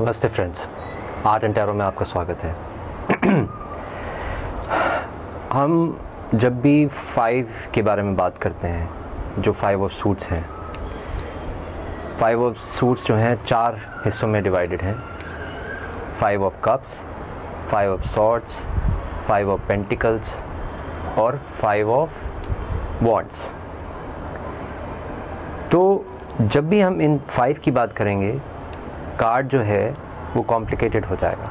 नमस्ते friends, art and tarot में आपका स्वागत है। हम जब भी 5 के बारे में बात करते हैं, जो 5 ऑफ सूट्स हैं, 5 ऑफ सूट्स जो हैं 4 हिस्सों में डिवाइडेड हैं। 5 of cups, 5 of swords, 5 of pentacles और 5 ऑफ वॉन्ड्स। तो जब भी हम इन 5 की बात करेंगे, कार्ड जो है वो कॉम्प्लिकेटेड हो जाएगा।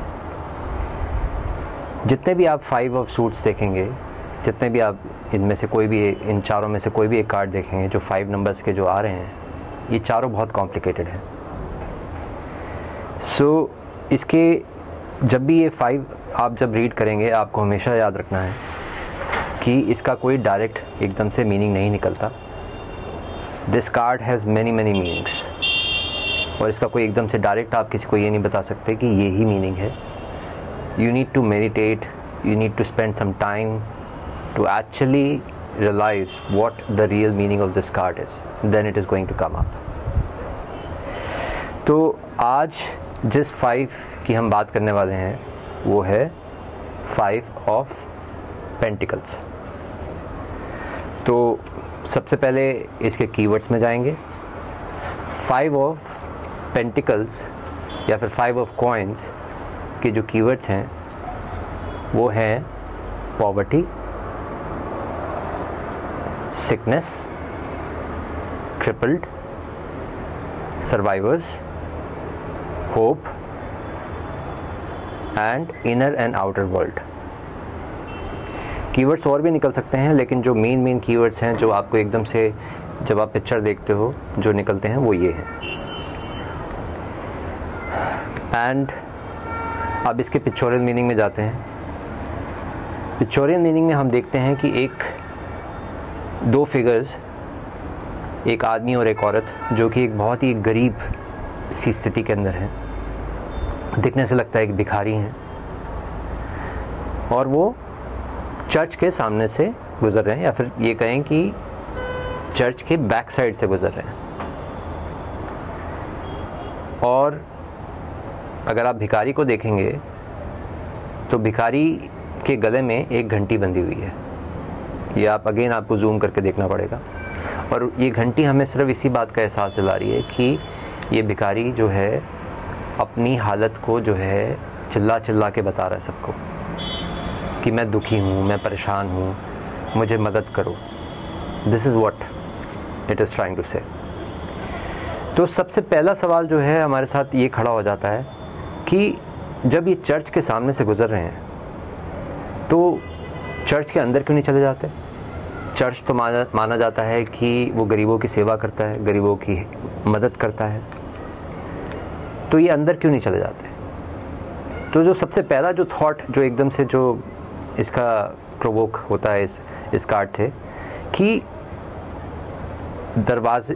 जितने भी आप 5 ऑफ सूट्स देखेंगे, जितने भी आप इनमें से कोई भी, इन चारों में से कोई भी एक कार्ड देखेंगे जो 5 नंबर्स के जो आ रहे हैं, ये चारों बहुत कॉम्प्लिकेटेड हैं। सो इसके जब भी ये 5 आप जब रीड करेंगे, आपको हमेशा याद रखना है कि इसका कोई डायरेक्ट एकदम से मीनिंग नहीं निकलता। This card has many meanings, और इसका कोई एकदम से डायरेक्ट आप किसी को ये नहीं बता सकते कि ये ही मीनिंग है। You need to meditate, you need to spend some time to actually realise what the real meaning of this card is, then it is going to come up. तो आज जिस 5 की हम बात करने वाले हैं वो है 5 ऑफ पेंटिकल्स। तो सबसे पहले इसके कीवर्ड्स में जाएंगे। 5 ऑफ पेंटिकल्स या फिर 5 ऑफ कॉइन्स के जो कीवर्ड्स हैं वो हैं poverty, sickness, crippled, survivors, hope and inner and outer world. Keywords और भी निकल सकते हैं, लेकिन जो मेन कीवर्ड्स हैं जो आपको एकदम से जब आप पिक्चर देखते हो जो निकलते हैं वो ये हैं। एंड अब इसके पिक्चोरियल मीनिंग में जाते हैं। पिक्चोरियल मीनिंग में हम देखते हैं कि 2 फिगर्स, एक आदमी और एक औरत, जो कि एक बहुत ही गरीब सी स्थिति के अंदर हैं, दिखने से लगता है एक भिखारी हैं, और वो चर्च के सामने से गुजर रहे हैं, या फिर ये कहें कि चर्च के बैक साइड से गुजर रहे हैं। और अगर आप भिखारी को देखेंगे तो भिखारी के गले में एक घंटी बंधी हुई है। ये आपको जूम करके देखना पड़ेगा। और ये घंटी हमें सिर्फ इसी बात का एहसास दिला रही है कि ये भिखारी जो है अपनी हालत को जो है चिल्ला के बता रहा है सबको कि मैं दुखी हूँ, मैं परेशान हूँ, मुझे मदद करो। This is what it is trying to say. तो सबसे पहला सवाल जो है हमारे साथ ये खड़ा हो जाता है कि जब ये चर्च के सामने से गुजर रहे हैं तो चर्च के अंदर क्यों नहीं चले जाते? चर्च तो माना जाता है कि वो गरीबों की सेवा करता है, गरीबों की मदद करता है, तो ये अंदर क्यों नहीं चले जाते? तो जो सबसे पहला जो थॉट जो एकदम से जो इसका प्रोवोक होता है इस कार्ड से, कि दरवाजे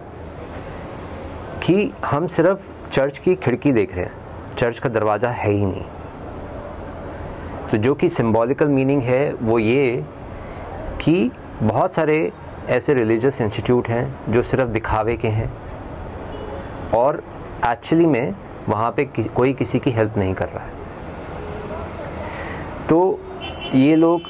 कि हम सिर्फ चर्च की खिड़की देख रहे हैं, चर्च का दरवाज़ा है ही नहीं। तो जो कि सिंबॉलिकल मीनिंग है वो ये कि बहुत सारे ऐसे रिलीजियस इंस्टीट्यूट हैं जो सिर्फ दिखावे के हैं, और एक्चुअली में वहाँ पे कोई किसी की हेल्प नहीं कर रहा है। तो ये लोग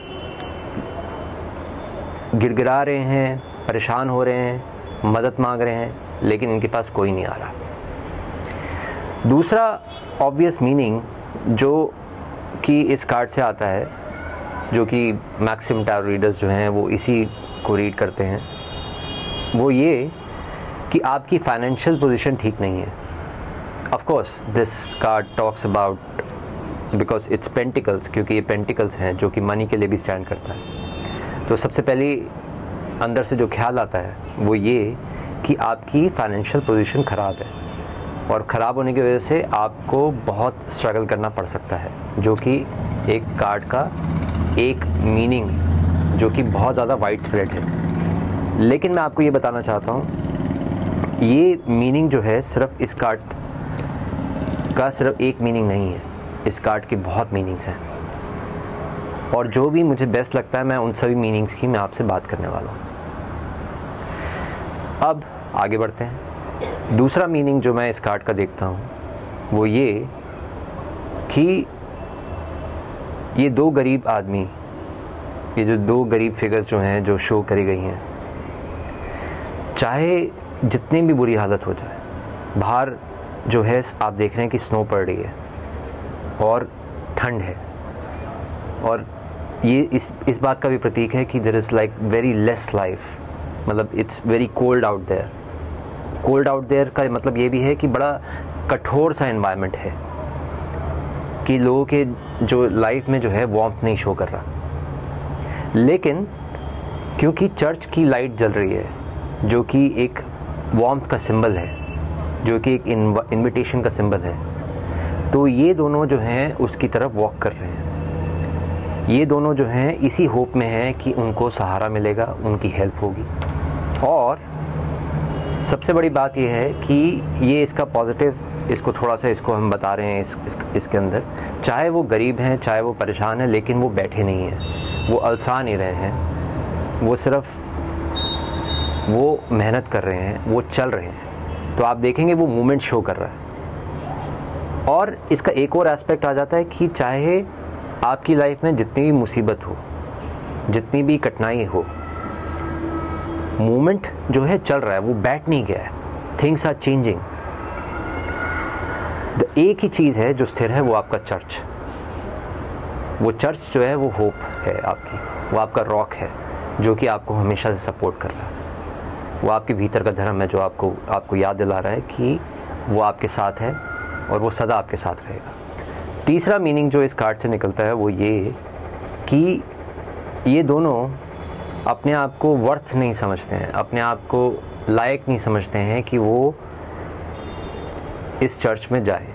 गिड़गिड़ा रहे हैं, परेशान हो रहे हैं, मदद मांग रहे हैं, लेकिन इनके पास कोई नहीं आ रहा। दूसरा ऑब्वियस मीनिंग जो कि इस कार्ड से आता है, जो कि मैक्सिमम टैरो रीडर्स जो हैं वो इसी को रीड करते हैं, वो ये कि आपकी फाइनेंशियल पोजीशन ठीक नहीं है। Of course this card talks about, because it's pentacles, क्योंकि ये पेंटिकल्स हैं जो कि मनी के लिए भी स्टैंड करता है। तो सबसे पहले अंदर से जो ख्याल आता है वो ये कि आपकी फाइनेंशियल पोजीशन ख़राब है, और ख़राब होने की वजह से आपको बहुत स्ट्रगल करना पड़ सकता है, जो कि एक कार्ड का एक मीनिंग जो कि बहुत ज़्यादा वाइड स्प्रेड है। लेकिन मैं आपको ये बताना चाहता हूँ, ये मीनिंग जो है सिर्फ इस कार्ड का सिर्फ एक मीनिंग नहीं है, इस कार्ड की बहुत मीनिंग्स हैं, और जो भी मुझे बेस्ट लगता है मैं उन सभी मीनिंग्स की मैं आपसे बात करने वाला हूँ। अब आगे बढ़ते हैं। दूसरा मीनिंग जो मैं इस कार्ड का देखता हूँ वो ये कि ये दो गरीब आदमी, ये जो दो गरीब फिगर्स जो हैं जो शो करी गई हैं, चाहे जितनी भी बुरी हालत हो जाए, बाहर जो है आप देख रहे हैं कि स्नो पड़ रही है और ठंड है, और ये इस बात का भी प्रतीक है कि there is like very less life, मतलब it's very cold out there. Cold out there का मतलब ये भी है कि बड़ा कठोर सा एनवायरनमेंट है कि लोगों के जो लाइफ में जो है वार्मथ नहीं शो कर रहा। लेकिन क्योंकि चर्च की लाइट जल रही है जो कि एक वार्मथ का सिंबल है, जो कि एक इनविटेशन का सिंबल है, तो ये दोनों जो हैं उसकी तरफ वॉक कर रहे हैं। ये दोनों जो हैं इसी होप में हैं कि उनको सहारा मिलेगा, उनकी हेल्प होगी। और सबसे बड़ी बात ये है कि ये इसका पॉजिटिव, इसको थोड़ा सा इसको हम बता रहे हैं इसके अंदर, चाहे वो गरीब हैं, चाहे वो परेशान हैं, लेकिन वो बैठे नहीं हैं, वो अलसा नहीं रहे हैं, वो सिर्फ वो मेहनत कर रहे हैं, वो चल रहे हैं। तो आप देखेंगे वो मूवमेंट शो कर रहा है। और इसका एक और एस्पेक्ट आ जाता है कि चाहे आपकी लाइफ में जितनी भी मुसीबत हो, जितनी भी कठिनाई हो, मूवमेंट जो है चल रहा है, वो बैठ नहीं गया है। Things are changing. एक ही चीज़ है जो स्थिर है, वो आपका चर्च। वो चर्च जो है वो होप है आपकी, वो आपका रॉक है जो कि आपको हमेशा से सपोर्ट कर रहा है। वो आपके भीतर का धर्म है जो आपको याद दिला रहा है कि वो आपके साथ है और वो सदा आपके साथ रहेगा। तीसरा मीनिंग जो इस कार्ड से निकलता है वो ये कि ये दोनों अपने आप को वर्थ नहीं समझते हैं, अपने आप को लायक नहीं समझते हैं कि वो इस चर्च में जाए,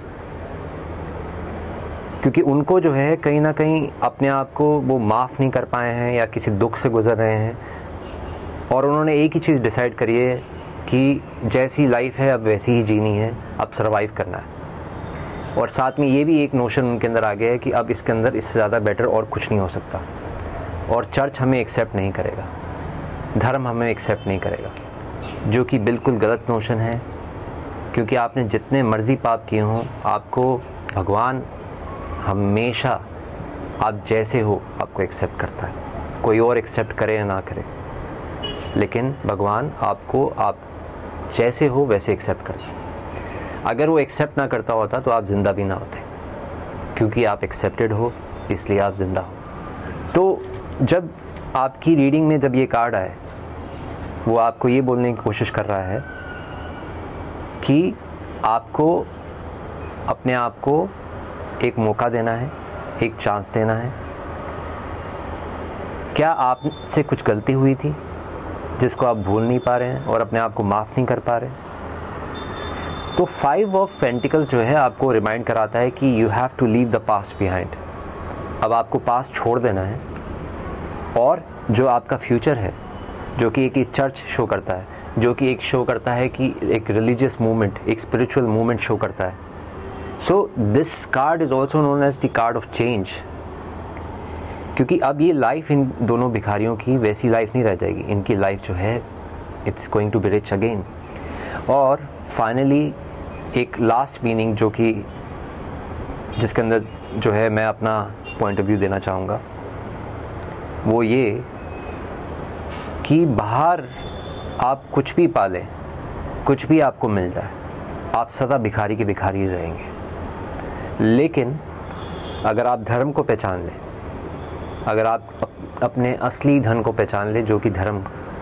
क्योंकि उनको जो है कहीं ना कहीं अपने आप को वो माफ़ नहीं कर पाए हैं या किसी दुख से गुजर रहे हैं, और उन्होंने एक ही चीज़ डिसाइड करी है कि जैसी लाइफ है अब वैसी ही जीनी है, अब सरवाइव करना है। और साथ में ये भी एक नोशन उनके अंदर आ गया है कि अब इसके अंदर इससे ज़्यादा बेटर और कुछ नहीं हो सकता, और चर्च हमें एक्सेप्ट नहीं करेगा, धर्म हमें एक्सेप्ट नहीं करेगा, जो कि बिल्कुल गलत नोशन है। क्योंकि आपने जितने मर्ज़ी पाप किए हों, आपको भगवान हमेशा आप जैसे हो आपको एक्सेप्ट करता है, कोई और एक्सेप्ट करे या ना करे, लेकिन भगवान आपको आप जैसे हो वैसे एक्सेप्ट करता है। अगर वो एक्सेप्ट ना करता होता तो आप ज़िंदा भी ना होते, क्योंकि आप एक्सेप्टेड हो इसलिए आप ज़िंदा हो। तो जब आपकी रीडिंग में जब ये कार्ड आए, वो आपको ये बोलने की कोशिश कर रहा है कि आपको अपने आप को एक मौका देना है, एक चांस देना है। क्या आपसे कुछ गलती हुई थी जिसको आप भूल नहीं पा रहे हैं और अपने आप को माफ़ नहीं कर पा रहे? तो 5 ऑफ पेंटिकल जो है आपको रिमाइंड कराता है कि you have to leave the past behind. अब आपको पास्ट छोड़ देना है, और जो आपका फ्यूचर है, जो कि एक चर्च शो करता है, जो कि एक शो करता है कि एक रिलीजियस मूवमेंट, एक स्पिरिचुअल मूवमेंट शो करता है। So this card is also known as the card of change, क्योंकि अब ये लाइफ इन दोनों भिखारियों की वैसी लाइफ नहीं रह जाएगी, इनकी लाइफ जो है it's going to be rich again. और फाइनली एक लास्ट मीनिंग जो कि जिसके अंदर जो है मैं अपना पॉइंट ऑफ व्यू देना चाहूँगा, वो ये कि बाहर आप कुछ भी पालें, कुछ भी आपको मिल जाए, आप सदा भिखारी के भिखारी रहेंगे। लेकिन अगर आप धर्म को पहचान लें, अगर आप अपने असली धन को पहचान लें, जो कि धर्म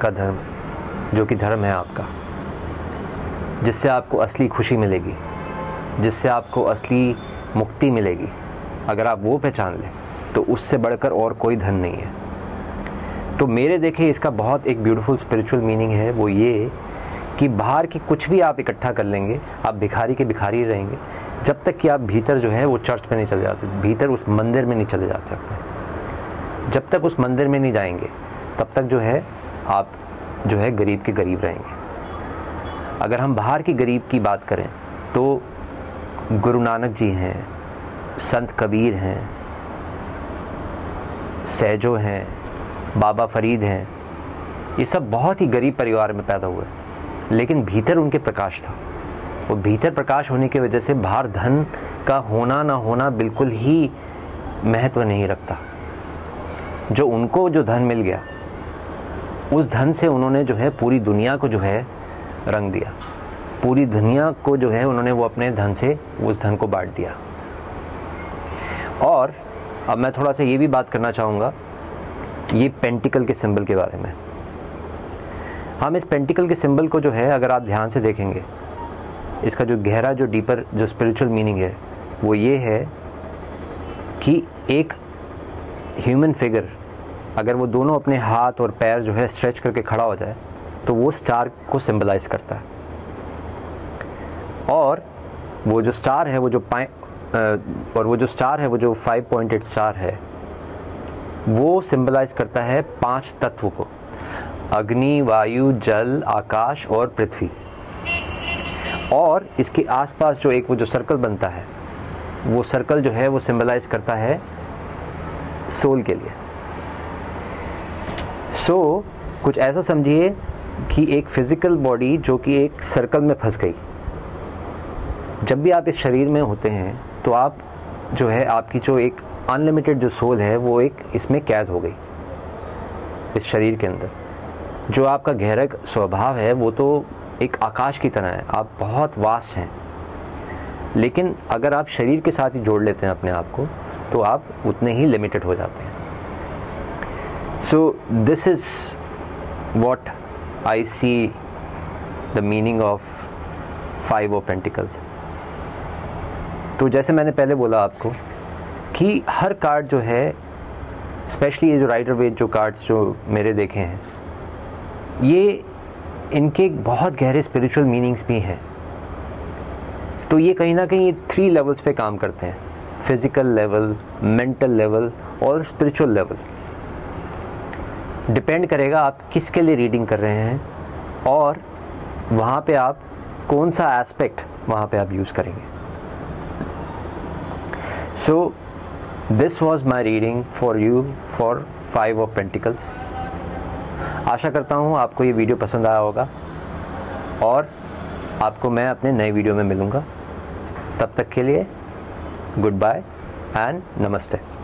है आपका, जिससे आपको असली खुशी मिलेगी, जिससे आपको असली मुक्ति मिलेगी, अगर आप वो पहचान लें तो उससे बढ़कर और कोई धन नहीं है। तो मेरे देखे इसका बहुत एक ब्यूटीफुल स्पिरिचुअल मीनिंग है, वो ये कि बाहर की कुछ भी आप इकट्ठा कर लेंगे, आप भिखारी के भिखारी रहेंगे, जब तक कि आप भीतर जो है वो चर्च में नहीं चले जाते, भीतर उस मंदिर में नहीं चले जाते अपने। जब तक उस मंदिर में नहीं जाएंगे तब तक जो है आप जो है गरीब के गरीब रहेंगे। अगर हम बाहर की गरीब की बात करें तो गुरु नानक जी हैं, संत कबीर हैं, सहजो हैं, बाबा फरीद हैं, ये सब बहुत ही गरीब परिवार में पैदा हुए, लेकिन भीतर उनके प्रकाश था। वो भीतर प्रकाश होने की वजह से बाहर धन का होना ना होना बिल्कुल ही महत्व नहीं रखता। जो उनको जो धन मिल गया, उस धन से उन्होंने जो है पूरी दुनिया को जो है रंग दिया, पूरी दुनिया को जो है उन्होंने वो अपने धन से उस धन को बांट दिया। और अब मैं थोड़ा सा ये भी बात करना चाहूँगा ये पेंटिकल के सिंबल के बारे में। हम इस पेंटिकल के सिंबल को जो है अगर आप ध्यान से देखेंगे, इसका जो गहरा जो डीपर जो स्पिरिचुअल मीनिंग है वो ये है कि एक ह्यूमन फिगर अगर वो दोनों अपने हाथ और पैर जो है स्ट्रेच करके खड़ा हो जाए तो वो स्टार को सिंबलाइज करता है। और वो जो स्टार है वो जो स्टार है वो जो 5 पॉइंटेड स्टार है वो सिंबलाइज करता है 5 तत्व को, अग्नि, वायु, जल, आकाश और पृथ्वी। और इसके आसपास जो एक वो जो सर्कल बनता है वो सर्कल जो है वो सिंबलाइज करता है सोल के लिए। सो कुछ ऐसा समझिए कि एक फिजिकल बॉडी जो कि एक सर्कल में फंस गई, जब भी आप इस शरीर में होते हैं तो आप जो है आपकी जो एक अनलिमिटेड जो सोल है वो एक इसमें कैद हो गई इस शरीर के अंदर। जो आपका गहरा स्वभाव है वो तो एक आकाश की तरह है, आप बहुत वास्ट हैं, लेकिन अगर आप शरीर के साथ ही जोड़ लेते हैं अपने आप को तो आप उतने ही लिमिटेड हो जाते हैं। So this is what I see the meaning of 5 of pentacles. तो जैसे मैंने पहले बोला आपको कि हर कार्ड जो है, स्पेशली ये जो राइडर वेट जो कार्ड्स जो मेरे देखे हैं, ये इनके बहुत गहरे स्पिरिचुअल मीनिंग्स भी हैं। तो ये कहीं ना कहीं 3 लेवल्स पे काम करते हैं, फिजिकल लेवल, मेंटल लेवल और स्पिरिचुअल लेवल। डिपेंड करेगा आप किसके लिए रीडिंग कर रहे हैं और वहाँ पे आप कौन सा एस्पेक्ट वहाँ पे आप यूज़ करेंगे। So this was my reading for you for 5 of pentacles. आशा करता हूँ आपको ये वीडियो पसंद आया होगा और आपको मैं अपने नए वीडियो में मिलूँगा। तब तक के लिए गुड बाय एंड नमस्ते।